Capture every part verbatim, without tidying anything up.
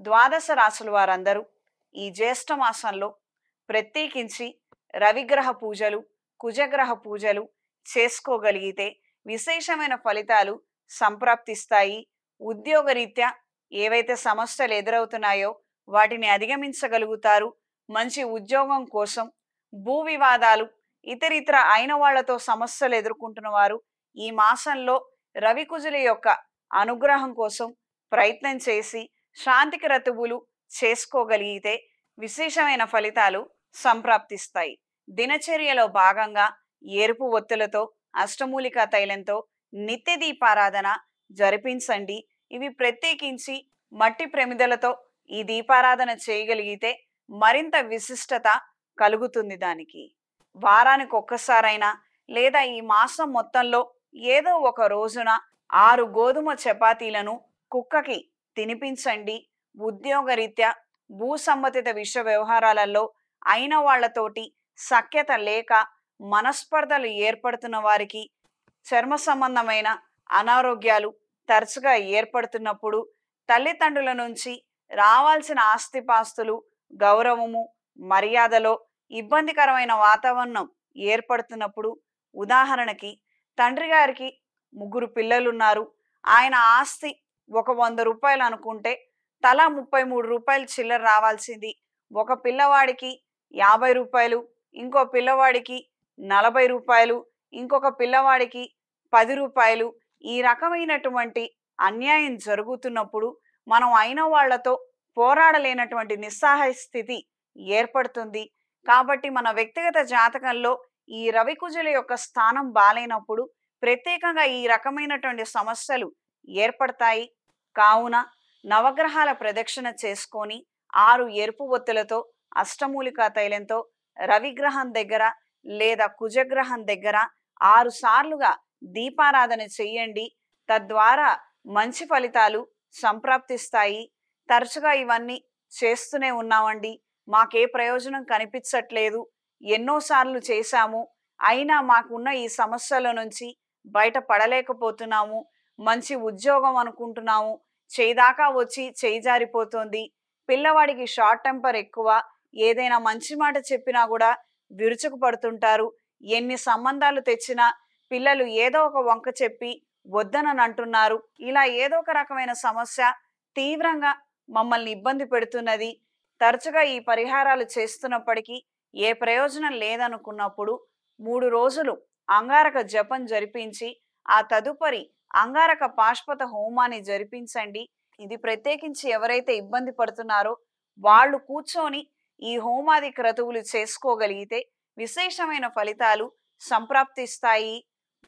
ద్వాదశ రాశుల వారందరూ ఈ జ్యేష్ఠ మాసంలో ప్రత్యేకించి రవిగ్రహ పూజలు కుజగ్రహ పూజలు చేసుకోగలిగితే విశేషమైన ఫలితాలు సంప్రాప్తిస్తాయి. ఉద్యోగరీత్యా ఏవైతే సమస్యలు ఎదురవుతున్నాయో వాటిని అధిగమించగలుగుతారు. మంచి ఉద్యోగం కోసం, భూ వివాదాలు ఇతరితర అయిన వాళ్లతో సమస్యలు ఎదుర్కొంటున్న వారు ఈ మాసంలో రవికుజుల యొక్క అనుగ్రహం కోసం ప్రయత్నం చేసి శాంతి క్రతువులు చేసుకోగలిగితే విశేషమైన ఫలితాలు సంప్రాప్తిస్తాయి. దినచర్యలో భాగంగా ఎరుపు ఒత్తులతో అష్టమూలికా తైలంతో నిత్య దీపారాధన జరిపించండి. ఇవి ప్రత్యేకించి మట్టి ప్రమిదలతో ఈ దీపారాధన చేయగలిగితే మరింత విశిష్టత కలుగుతుంది. దానికి వారానికి ఒక్కసారైనా లేదా ఈ మాసం మొత్తంలో ఏదో ఒక రోజున ఆరు గోధుమ చపాతీలను కుక్కకి తినిపించండి. ఉద్యోగరీత్యా భూ సంబంధిత విషయ వ్యవహారాలలో అయిన వాళ్లతోటి సఖ్యత లేక మనస్పర్ధలు ఏర్పడుతున్న వారికి, చర్మ సంబంధమైన అనారోగ్యాలు తరచుగా ఏర్పడుతున్నప్పుడు, తల్లిదండ్రుల నుంచి రావాల్సిన ఆస్తిపాస్తులు, గౌరవము, మర్యాదలో ఇబ్బందికరమైన వాతావరణం ఏర్పడుతున్నప్పుడు, ఉదాహరణకి తండ్రి గారికి ముగ్గురు పిల్లలున్నారు, ఆయన ఆస్తి ఒక వంద రూపాయలు అనుకుంటే తలా ముప్పై మూడు రూపాయలు చిల్లర రావాల్సింది, ఒక పిల్లవాడికి యాభై రూపాయలు, ఇంకో పిల్లవాడికి నలభై రూపాయలు, ఇంకొక పిల్లవాడికి పది రూపాయలు, ఈ రకమైనటువంటి అన్యాయం జరుగుతున్నప్పుడు మనం అయిన వాళ్లతో పోరాడలేనటువంటి నిస్సహాయ స్థితి ఏర్పడుతుంది. కాబట్టి మన వ్యక్తిగత జాతకంలో ఈ రవికుజుల యొక్క స్థానం బాలేనప్పుడు ప్రత్యేకంగా ఈ రకమైనటువంటి సమస్యలు ఏర్పడతాయి. కావున నవగ్రహాల ప్రదక్షిణ చేసుకొని ఆరు ఎరుపు ఒత్తులతో అష్టమూలికా తైలంతో రవిగ్రహం దగ్గర లేదా కుజగ్రహం దగ్గర ఆరు సార్లుగా దీపారాధన చెయ్యండి. తద్వారా మంచి ఫలితాలు సంప్రాప్తిస్తాయి. తరచుగా ఇవన్నీ చేస్తూనే ఉన్నామండి, మాకే ప్రయోజనం కనిపించట్లేదు, ఎన్నోసార్లు చేశాము, అయినా మాకున్న ఈ సమస్యల నుంచి బయట పడలేకపోతున్నాము, మంచి ఉద్యోగం అనుకుంటున్నాము, చేదాకా వచ్చి చేయి జారిపోతుంది, పిల్లవాడికి షార్ట్ టెంపర్ ఎక్కువ, ఏదైనా మంచి మాట చెప్పినా కూడా విరుచుకు పడుతుంటారు, ఎన్ని సంబంధాలు తెచ్చినా పిల్లలు ఏదో ఒక వంక చెప్పి వద్దనని అంటున్నారు, ఇలా ఏదో ఒక రకమైన సమస్య తీవ్రంగా మమ్మల్ని ఇబ్బంది పెడుతున్నది. తరచుగా ఈ పరిహారాలు చేస్తున్నప్పటికీ ఏ ప్రయోజనం లేదనుకున్నప్పుడు మూడు రోజులు అంగారక జపం జరిపించి ఆ తదుపరి అంగారక పాశుపత హోమాన్ని జరిపించండి. ఇది ప్రత్యేకించి ఎవరైతే ఇబ్బంది పడుతున్నారో వాళ్ళు కూర్చొని ఈ హోమాది క్రతువులు చేసుకోగలిగితే విశేషమైన ఫలితాలు సంప్రాప్తిస్తాయి.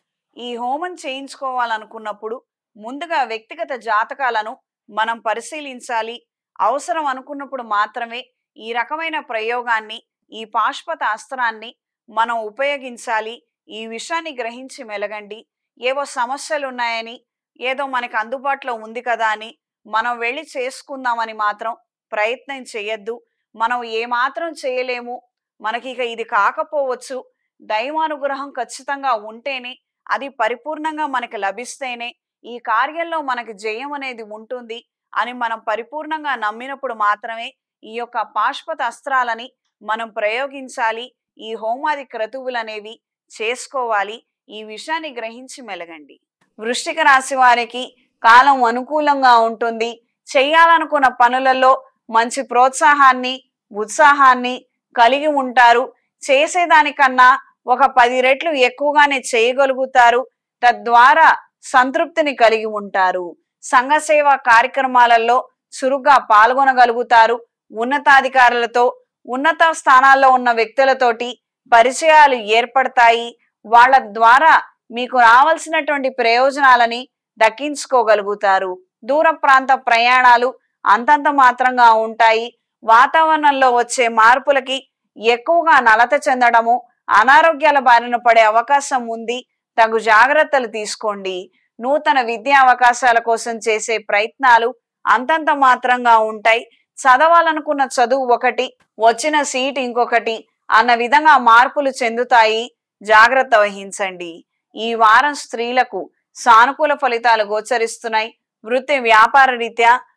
ఈ హోమం చేయించుకోవాలనుకున్నప్పుడు ముందుగా వ్యక్తిగత జాతకాలను మనం పరిశీలించాలి. అవసరం అనుకున్నప్పుడు మాత్రమే ఈ రకమైన ప్రయోగాన్ని, ఈ పాశుపత అస్త్రాన్ని మనం ఉపయోగించాలి. ఈ విషయాన్ని గ్రహించి మెలగండి. ఏవో సమస్యలు ఉన్నాయని, ఏదో మనకి అందుబాటులో ఉంది కదా అని మనం వెళ్ళి చేసుకుందామని మాత్రం ప్రయత్నం చేయొద్దు. మనం ఏమాత్రం చేయలేము, మనకి ఇక ఇది కాకపోవచ్చు, దైవానుగ్రహం ఖచ్చితంగా ఉంటేనే, అది పరిపూర్ణంగా మనకి లభిస్తేనే ఈ కార్యంలో మనకి జయం అనేది ఉంటుంది అని మనం పరిపూర్ణంగా నమ్మినప్పుడు మాత్రమే ఈ యొక్క పాశుపత అస్త్రాలని మనం ప్రయోగించాలి. ఈ హోమాది క్రతువులు అనేవి చేసుకోవాలి. ఈ విషయాన్ని గ్రహించి మెలగండి. వృశ్చిక రాశి వారికి కాలం అనుకూలంగా ఉంటుంది. చేయాలనుకున్న పనులలో మంచి ప్రోత్సాహాన్ని, ఉత్సాహాన్ని కలిగి ఉంటారు. చేసేదానికన్నా ఒక పది రెట్లు ఎక్కువగానే చేయగలుగుతారు. తద్వారా సంతృప్తిని కలిగి ఉంటారు. సంఘ సేవా కార్యక్రమాలలో చురుగ్గా పాల్గొనగలుగుతారు. ఉన్నతాధికారులతో, ఉన్నత స్థానాల్లో ఉన్న వ్యక్తులతోటి పరిచయాలు ఏర్పడతాయి. వాళ్ళ ద్వారా మీకు రావాల్సినటువంటి ప్రయోజనాలని దక్కించుకోగలుగుతారు. దూర ప్రాంత ప్రయాణాలు అంతంత మాత్రంగా ఉంటాయి. వాతావరణంలో వచ్చే మార్పులకి ఎక్కువగా నలత చెందడము, అనారోగ్యాల బారిన పడే అవకాశం ఉంది. తగు జాగ్రత్తలు తీసుకోండి. నూతన విద్యా అవకాశాల కోసం చేసే ప్రయత్నాలు అంతంత మాత్రంగా ఉంటాయి. చదవాలనుకున్న చదువు ఒకటి, వచ్చిన సీట్ ఇంకొకటి అన్న విధంగా మార్పులు చెందుతాయి. జాగ్రత్త వహించండి. ఈ వారం స్త్రీలకు సానుకూల ఫలితాలు గోచరిస్తున్నాయి. వృత్తి వ్యాపార రీత్యా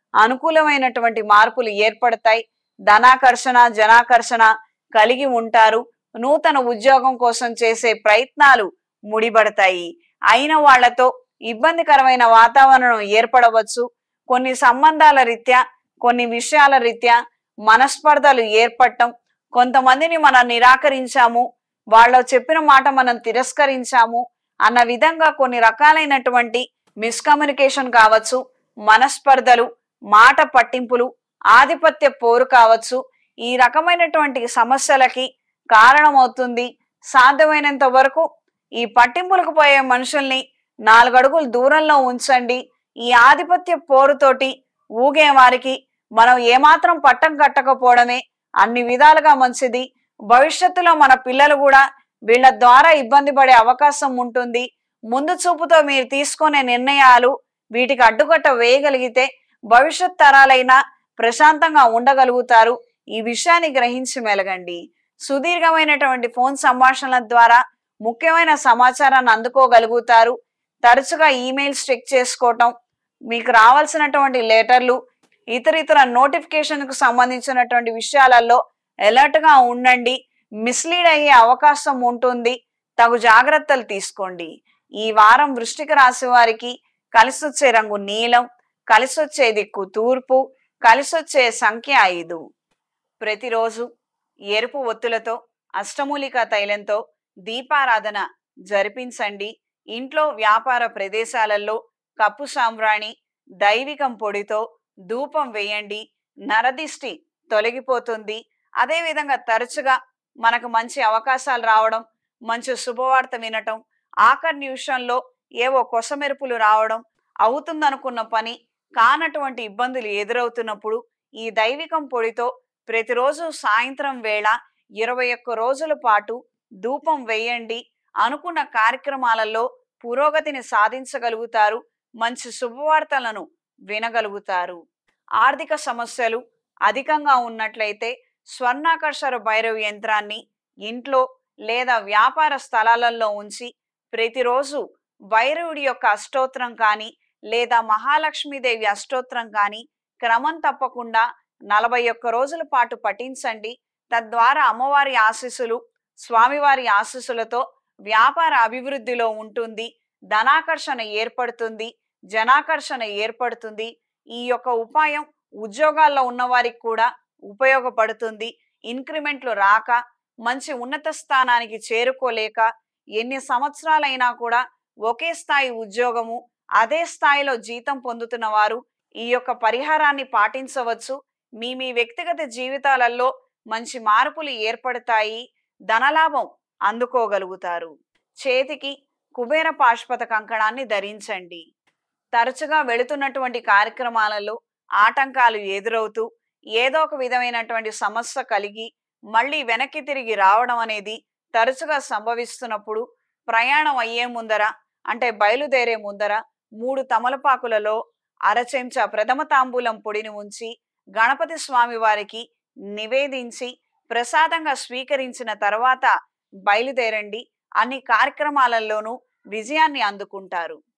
అనుకూలమైనటువంటి మార్పులు ఏర్పడతాయి. ధనాకర్షణ జనాకర్షణ కలిగి ఉంటారు. నూతన ఉద్యోగం కోసం చేసే ప్రయత్నాలు ముడిపడతాయి. అయిన వాళ్లతో ఇబ్బందికరమైన వాతావరణం ఏర్పడవచ్చు. కొన్ని సంబంధాల రీత్యా కొన్ని విషయాల రీత్యా మనస్పర్ధలు ఏర్పడటం, కొంతమందిని మనం నిరాకరించాము, వాళ్ళు చెప్పిన మాట మనం తిరస్కరించాము అన్న విధంగా కొన్ని రకాలైనటువంటి మిస్కమ్యూనికేషన్ కావచ్చు, మనస్పర్ధలు, మాట పట్టింపులు, ఆధిపత్య పోరు కావచ్చు. ఈ రకమైనటువంటి సమస్యలకి కారణమవుతుంది. సాధ్యమైనంత వరకు ఈ పట్టింపులకు పోయే మనుషుల్ని నాలుగు అడుగులు దూరంలో ఉంచండి. ఈ ఆధిపత్య పోరుతోటి ఊగే వారికి మనం ఏమాత్రం పట్టం కట్టకపోవడమే అన్ని విధాలుగా మంచిది. భవిష్యత్తులో మన పిల్లలు కూడా వీళ్ళ ద్వారా ఇబ్బంది పడే అవకాశం ఉంటుంది. ముందు చూపుతో మీరు తీసుకునే నిర్ణయాలు వీటికి అడ్డుకట్ట వేయగలిగితే భవిష్యత్ తరాలైనా ప్రశాంతంగా ఉండగలుగుతారు. ఈ విషయాన్ని గ్రహించి మెలగండి. సుదీర్ఘమైనటువంటి ఫోన్ సంభాషణల ద్వారా ముఖ్యమైన సమాచారాన్ని అందుకోగలుగుతారు. తరచుగా ఈమెయిల్స్ చెక్ చేసుకోవటం, మీకు రావాల్సినటువంటి లెటర్లు, ఇతర ఇతర నోటిఫికేషన్కు సంబంధించినటువంటి విషయాలలో అలర్ట్గా ఉండండి. మిస్లీడ్ అయ్యే అవకాశం ఉంటుంది. తగు జాగ్రత్తలు తీసుకోండి. ఈ వారం వృశ్చిక రాశి వారికి కలిసొచ్చే రంగు నీలం, కలిసొచ్చే దిక్కు తూర్పు, కలిసొచ్చే సంఖ్య ఐదు. ప్రతిరోజు ఎరుపు ఒత్తులతో అష్టమూలికా తైలంతో దీపారాధన జరిపించండి. ఇంట్లో వ్యాపార ప్రదేశాలలో కప్పు సాంబ్రాణి దైవికం పొడితో ధూపం వేయండి. నరదిష్టి తొలగిపోతుంది. అదేవిధంగా తరచుగా మనకు మంచి అవకాశాలు రావడం, మంచి శుభవార్త వినటం, ఆఖరి నిమిషంలో ఏవో కొసమెరుపులు రావడం, అవుతుందనుకున్న పని కానటువంటి ఇబ్బందులు ఎదురవుతున్నప్పుడు ఈ దైవికం పొడితో ప్రతిరోజు సాయంత్రం వేళ ఇరవై ఒక్క రోజుల పాటు ధూపం వేయండి. అనుకున్న కార్యక్రమాలలో పురోగతిని సాధించగలుగుతారు. మంచి శుభవార్తలను వినగలుగుతారు. ఆర్థిక సమస్యలు అధికంగా ఉన్నట్లయితే స్వర్ణాకర్షర భైరవ యంత్రాన్ని ఇంట్లో లేదా వ్యాపార స్థలాలలో ఉంచి ప్రతిరోజు భైరవుడి యొక్క అష్టోత్తరం కానీ లేదా మహాలక్ష్మీదేవి అష్టోత్తరం కానీ క్రమం తప్పకుండా నలభై ఒక్క రోజుల పాటు పఠించండి. తద్వారా అమ్మవారి ఆశీస్సులు, స్వామివారి ఆశీస్సులతో వ్యాపార అభివృద్ధిలో ఉంటుంది. ధనాకర్షణ ఏర్పడుతుంది, జనాకర్షణ ఏర్పడుతుంది. ఈ యొక్క ఉపాయం ఉద్యోగాల్లో ఉన్న వారికి కూడా ఉపయోగపడుతుంది. ఇంక్రిమెంట్లు రాక, మంచి ఉన్నత స్థానానికి చేరుకోలేక ఎన్ని సంవత్సరాలైనా కూడా ఒకే స్థాయి ఉద్యోగము, అదే స్థాయిలో జీతం పొందుతున్న వారు ఈ యొక్క పరిహారాన్ని పాటించవచ్చు. మీ మీ వ్యక్తిగత జీవితాలలో మంచి మార్పులు ఏర్పడతాయి. ధనలాభం అందుకోగలుగుతారు. చేతికి కుబేర పాశుపత కంకణాన్ని ధరించండి. తరచుగా వెళుతున్నటువంటి కార్యక్రమాలలో ఆటంకాలు ఎదురవుతూ ఏదో ఒక విధమైనటువంటి సమస్య కలిగి మళ్ళీ వెనక్కి తిరిగి రావడం అనేది తరచుగా సంభవిస్తున్నప్పుడు ప్రయాణం అయ్యే ముందర, అంటే బయలుదేరే ముందర మూడు తమలపాకులలో అరచెంచా ప్రథమ తాంబూలం పొడిని ఉంచి గణపతి స్వామి వారికి నివేదించి ప్రసాదంగా స్వీకరించిన తర్వాత బయలుదేరండి. అన్ని కార్యక్రమాలలోనూ విజయాన్ని అందుకుంటారు.